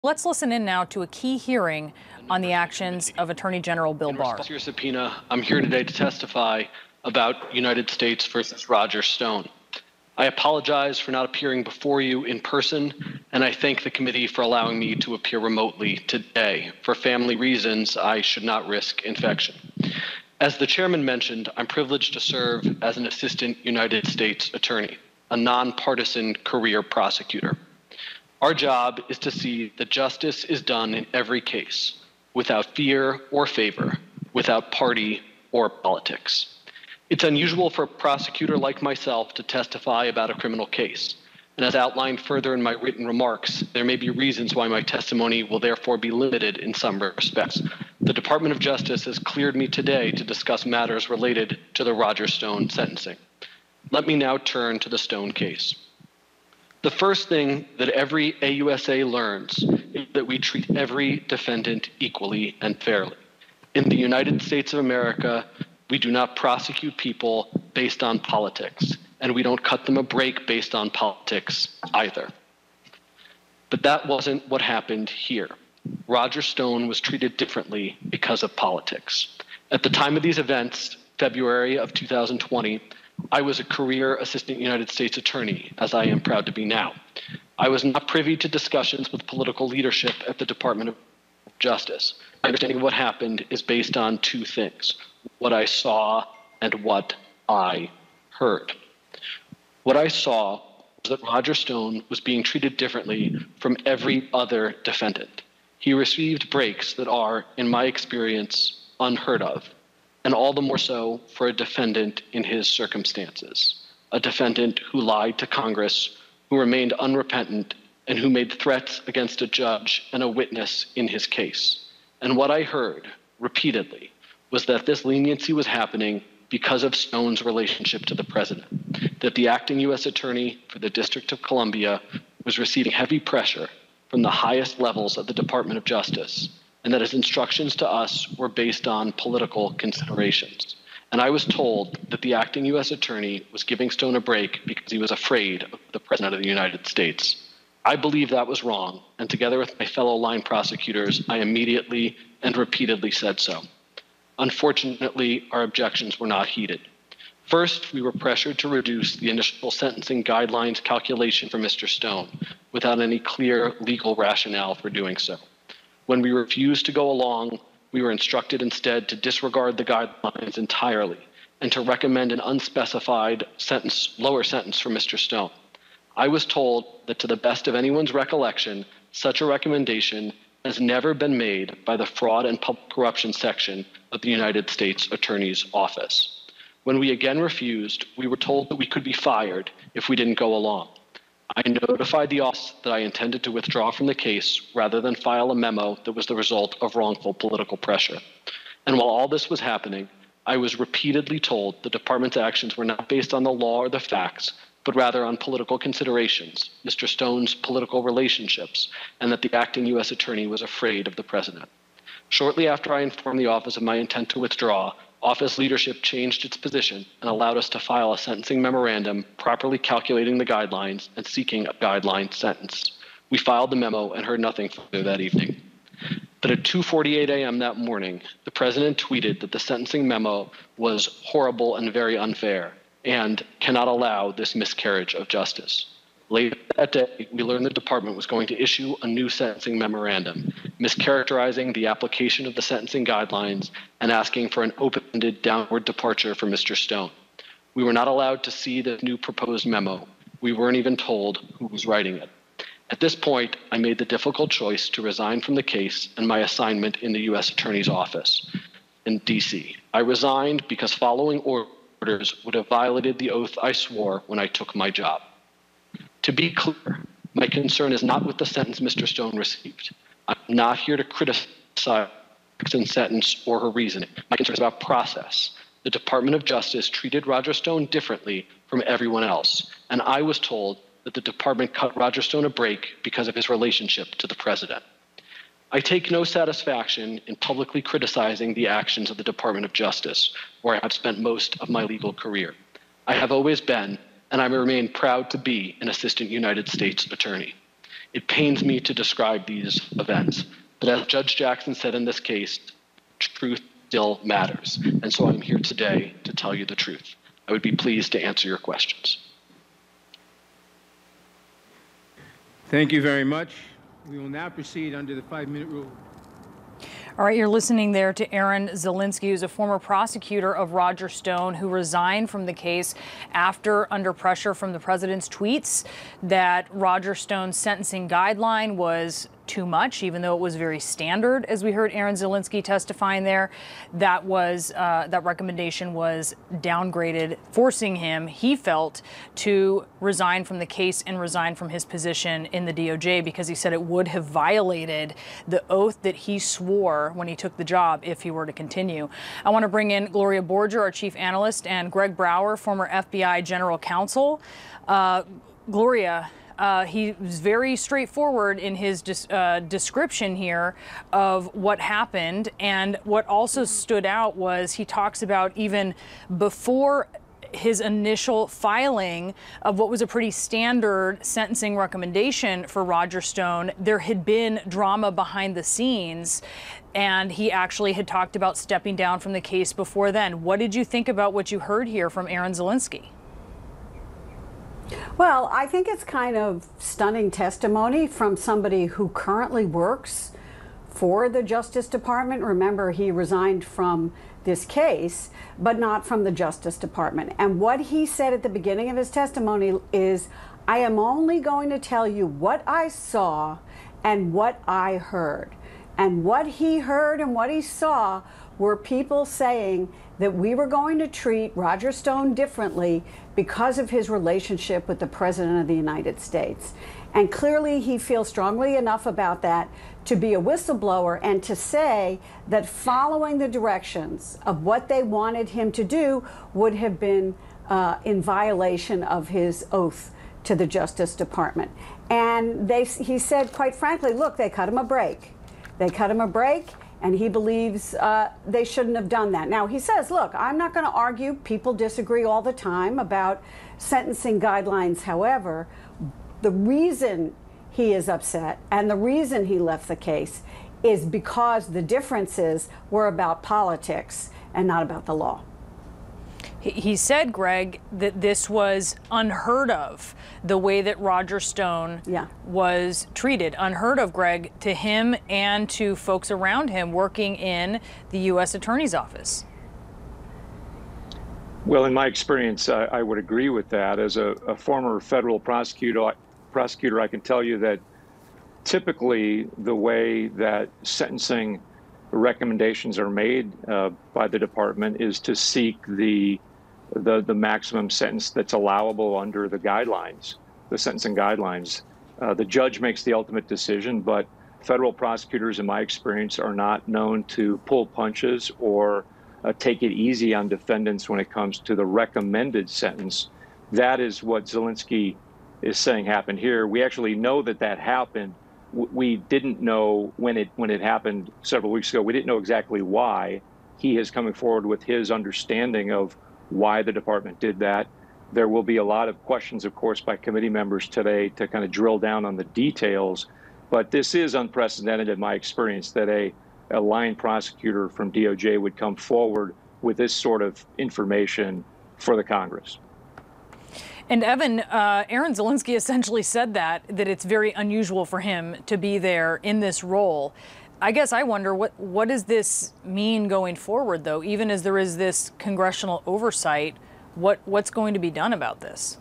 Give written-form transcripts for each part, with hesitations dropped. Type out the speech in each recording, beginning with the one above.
Let's listen in now to a key hearing on the actions of Attorney General Bill Barr. In response to your subpoena, I'm here today to testify about United States versus Roger Stone. I apologize for not appearing before you in person, and I thank the committee for allowing me to appear remotely today. For family reasons, I should not risk infection. As the chairman mentioned, I'm privileged to serve as an assistant United States attorney, a nonpartisan career prosecutor. Our job is to see that justice is done in every case, without fear or favor, without party or politics. It's unusual for a prosecutor like myself to testify about a criminal case, and as outlined further in my written remarks, there may be reasons why my testimony will therefore be limited in some respects. The Department of Justice has cleared me today to discuss matters related to the Roger Stone sentencing. Let me now turn to the Stone case. The first thing that every AUSA learns is that we treat every defendant equally and fairly. In the United States of America, we do not prosecute people based on politics, and we don't cut them a break based on politics either. But that wasn't what happened here. Roger Stone was treated differently because of politics. At the time of these events, February of 2020, I was a career assistant United States attorney, as I am proud to be now. I was not privy to discussions with political leadership at the Department of Justice. My understanding of what happened is based on two things: what I saw and what I heard. What I saw was that Roger Stone was being treated differently from every other defendant. He received breaks that are, in my experience, unheard of, and all the more so for a defendant in his circumstances, a defendant who lied to Congress, who remained unrepentant, and who made threats against a judge and a witness in his case. And what I heard repeatedly was that this leniency was happening because of Stone's relationship to the president, that the acting U.S. attorney for the District of Columbia was receiving heavy pressure from the highest levels of the Department of Justice, and that his instructions to us were based on political considerations. And I was told that the acting U.S. attorney was giving Stone a break because he was afraid of the President of the United States. I believe that was wrong, and together with my fellow line prosecutors, I immediately and repeatedly said so. Unfortunately, our objections were not heeded. First, we were pressured to reduce the initial sentencing guidelines calculation for Mr. Stone without any clear legal rationale for doing so. When we refused to go along, we were instructed instead to disregard the guidelines entirely and to recommend an unspecified lower sentence for Mr. Stone. I was told that to the best of anyone's recollection, such a recommendation has never been made by the Fraud and Public Corruption section of the United States Attorney's Office. When we again refused, we were told that we could be fired if we didn't go along. I notified the office that I intended to withdraw from the case rather than file a memo that was the result of wrongful political pressure. And while all this was happening, I was repeatedly told the department's actions were not based on the law or the facts, but rather on political considerations, Mr. Stone's political relationships, and that the acting U.S. attorney was afraid of the president. Shortly after I informed the office of my intent to withdraw, office leadership changed its position and allowed us to file a sentencing memorandum properly calculating the guidelines and seeking a guideline sentence. We filed the memo and heard nothing further that evening. But at 2:48 a.m. that morning, the president tweeted that the sentencing memo was horrible and very unfair and cannot allow this miscarriage of justice. Later that day, we learned the department was going to issue a new sentencing memorandum, mischaracterizing the application of the sentencing guidelines and asking for an open-ended downward departure for Mr. Stone. We were not allowed to see the new proposed memo. We weren't even told who was writing it. At this point, I made the difficult choice to resign from the case and my assignment in the U.S. Attorney's Office in D.C. I resigned because following orders would have violated the oath I swore when I took my job. To be clear, my concern is not with the sentence Mr. Stone received. I'm not here to criticize the sentence or her reasoning. My concern is about process. The Department of Justice treated Roger Stone differently from everyone else, and I was told that the department cut Roger Stone a break because of his relationship to the president. I take no satisfaction in publicly criticizing the actions of the Department of Justice, where I have spent most of my legal career. I have always been, and I remain proud to be, an assistant United States attorney. It pains me to describe these events, but as Judge Jackson said in this case, truth still matters. And so I'm here today to tell you the truth. I would be pleased to answer your questions. Thank you very much. We will now proceed under the 5-minute rule. All right, you're listening there to Aaron Zelinsky, who's a former prosecutor of Roger Stone, who resigned from the case after under pressure from the president's tweets that Roger Stone's sentencing guideline was too much, even though it was very standard, as we heard Aaron Zelinsky testifying there. That recommendation was downgraded, forcing him, he felt, to resign from the case and resign from his position in the DOJ because he said it would have violated the oath that he swore when he took the job if he were to continue. I want to bring in Gloria Borger, our chief analyst, and Greg Brower, former FBI general counsel. Gloria, he was very straightforward in his description here of what happened. And what also stood out was he talks about even before his initial filing of what was a pretty standard sentencing recommendation for Roger Stone, there had been drama behind the scenes. And he actually had talked about stepping down from the case before then. What did you think about what you heard here from Aaron Zelinsky? Well, I think it's kind of stunning testimony from somebody who currently works for the Justice Department. Remember, he resigned from this case, but not from the Justice Department. And what he said at the beginning of his testimony is, I am only going to tell you what I saw and what I heard. And what he heard and what he saw were people saying that we were going to treat Roger Stone differently because of his relationship with the President of the United States. And clearly he feels strongly enough about that to be a whistleblower and to say that following the directions of what they wanted him to do would have been in violation of his oath to the Justice Department. And he said, quite frankly, look, they cut him a break. They cut him a break, and he believes they shouldn't have done that. Now, he says, look, I'm not going to argue. People disagree all the time about sentencing guidelines. However, the reason he is upset and the reason he left the case is because the differences were about politics and not about the law. He said, Greg, that this was unheard of, the way that Roger Stone was treated. Unheard of, Greg, to him and to folks around him working in the U.S. Attorney's Office. Well, in my experience, I would agree with that. As a former federal prosecutor, I can tell you that typically the way that sentencing recommendations are made by the department is to seek the maximum sentence that's allowable under the guidelines, the sentencing guidelines. The judge makes the ultimate decision, but federal prosecutors, in my experience, are not known to pull punches or take it easy on defendants when it comes to the recommended sentence. That is what Zelinsky is saying happened here. We actually know that that happened. We didn't know when it happened several weeks ago. We didn't know exactly why. He is coming forward with his understanding of why the department did that. There will be a lot of questions, of course, by committee members today to kind of drill down on the details. But this is unprecedented in my experience that a line prosecutor from DOJ would come forward with this sort of information for the Congress. And Evan, Aaron Zelinsky essentially said that it's very unusual for him to be there in this role. I guess I wonder, what does this mean going forward, though? Even as there is this congressional oversight, what's going to be done about this?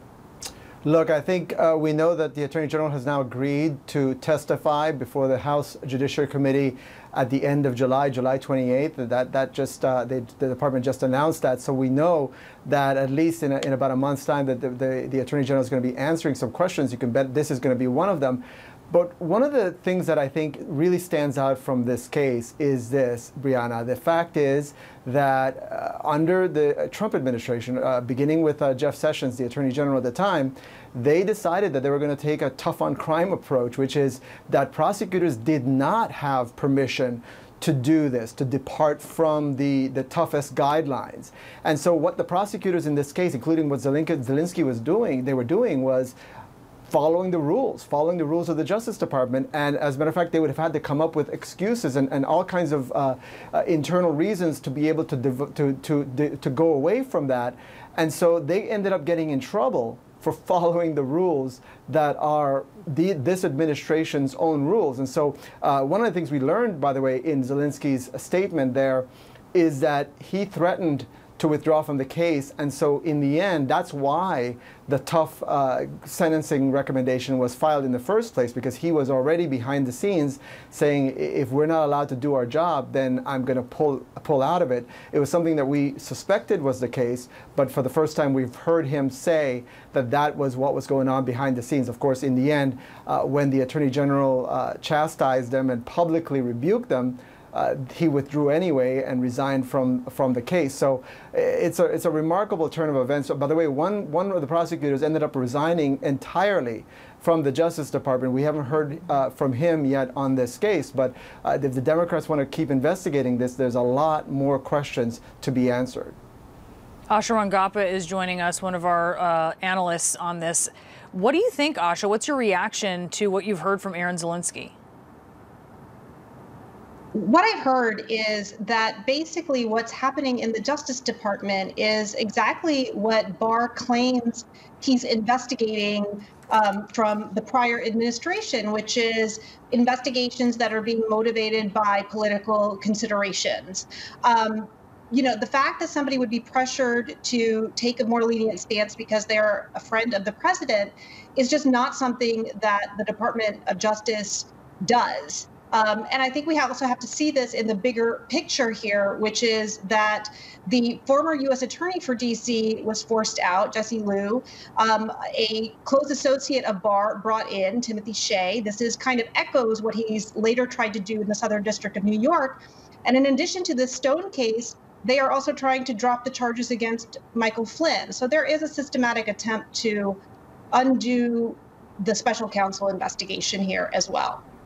Look, I think we know that the Attorney General has now agreed to testify before the House Judiciary Committee at the end of July, July 28th. The department just announced that. So we know that at least in about a month's time that the Attorney General is going to be answering some questions. You can bet this is going to be one of them. But one of the things that I think really stands out from this case is this, Brianna. The fact is that under the Trump administration, beginning with Jeff Sessions, the Attorney General at the time, they decided that they were going to take a tough on crime approach, which is that prosecutors did not have permission to do this, to depart from the toughest guidelines. And so what the prosecutors in this case, including what Zelinsky was doing, they were doing was following the rules of the Justice Department. And as a matter of fact, they would have had to come up with excuses and all kinds of internal reasons to be able to go away from that. And so they ended up getting in trouble for following the rules that are this administration's own rules. And so one of the things we learned, by the way, in Zelinsky's statement there is that he threatened to withdraw from the case. And so in the end, that's why the tough sentencing recommendation was filed in the first place, because he was already behind the scenes saying, if we're not allowed to do our job, then I'm going to pull out of it. It was something that we suspected was the case, but for the first time we've heard him say that that was what was going on behind the scenes. Of course, in the end, when the Attorney General chastised them and publicly rebuked them, he withdrew anyway and resigned from the case. So it's a remarkable turn of events. By the way, one of the prosecutors ended up resigning entirely from the Justice Department. We haven't heard from him yet on this case, but if the Democrats want to keep investigating this, there's a lot more questions to be answered. Asha Rangappa is joining us, one of our analysts on this. What do you think, Asha? What's your reaction to what you've heard from Aaron Zelinsky? What I've heard is that basically what's happening in the Justice Department is exactly what Barr claims he's investigating from the prior administration, which is investigations that are being motivated by political considerations. You know, the fact that somebody would be pressured to take a more lenient stance because they're a friend of the president is just not something that the Department of Justice does. And I think we also have to see this in the bigger picture here, which is that the former U.S. Attorney for D.C. was forced out, Jesse Liu. A close associate of Barr brought in, Timothy Shea. This is kind of echoes what he's later tried to do in the Southern District of New York. And in addition to the Stone case, they are also trying to drop the charges against Michael Flynn. So there is a systematic attempt to undo the special counsel investigation here as well.